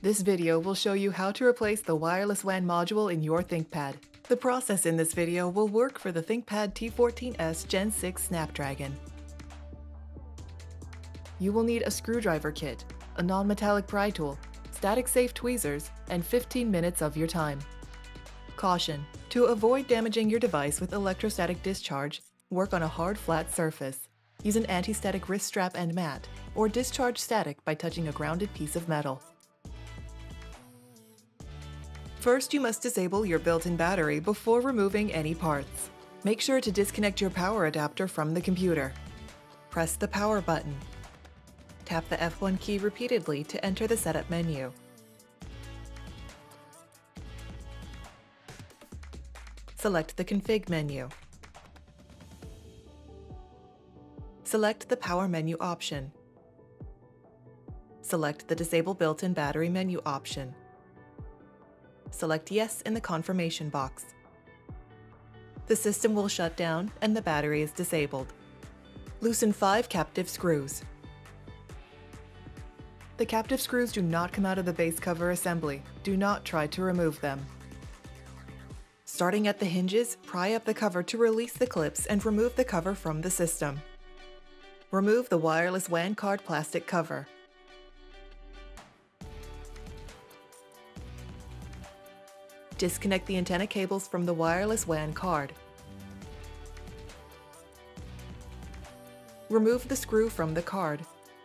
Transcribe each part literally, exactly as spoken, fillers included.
This video will show you how to replace the wireless W A N module in your ThinkPad. The process in this video will work for the ThinkPad T fourteen S Gen six Snapdragon. You will need a screwdriver kit, a non-metallic pry tool, static safe tweezers, and fifteen minutes of your time. Caution: to avoid damaging your device with electrostatic discharge, work on a hard flat surface. Use an anti-static wrist strap and mat, or discharge static by touching a grounded piece of metal. First, you must disable your built-in battery before removing any parts. Make sure to disconnect your power adapter from the computer. Press the power button. Tap the F one key repeatedly to enter the setup menu. Select the config menu. Select the power menu option. Select the disable built-in battery menu option. Select yes in the confirmation box. The system will shut down and the battery is disabled. Loosen five captive screws. The captive screws do not come out of the base cover assembly. Do not try to remove them. Starting at the hinges, pry up the cover to release the clips and remove the cover from the system. Remove the wireless W A N card plastic cover. Disconnect the antenna cables from the wireless W A N card. Remove the screw from the card.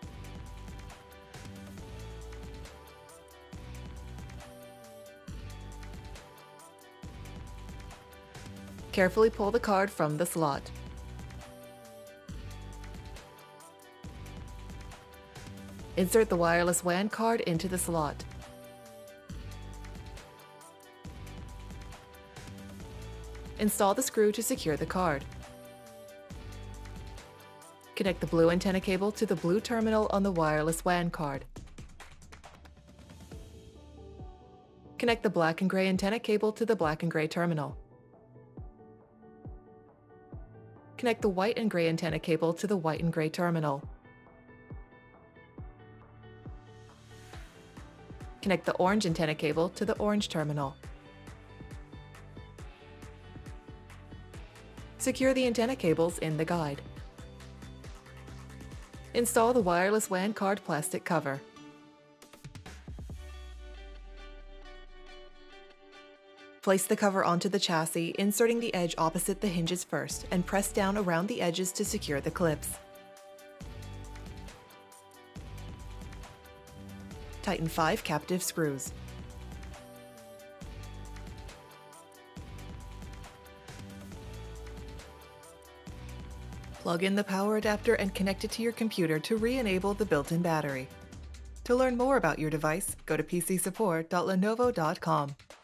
Carefully pull the card from the slot. Insert the wireless W A N card into the slot. Install the screw to secure the card. Connect the blue antenna cable to the blue terminal on the wireless W A N card. Connect the black and gray antenna cable to the black and gray terminal. Connect the white and gray antenna cable to the white and gray terminal. Connect the orange antenna cable to the orange terminal. Secure the antenna cables in the guide. Install the wireless W A N card plastic cover. Place the cover onto the chassis, inserting the edge opposite the hinges first, and press down around the edges to secure the clips. Tighten five captive screws. Plug in the power adapter and connect it to your computer to re-enable the built-in battery. To learn more about your device, go to p c support dot lenovo dot com.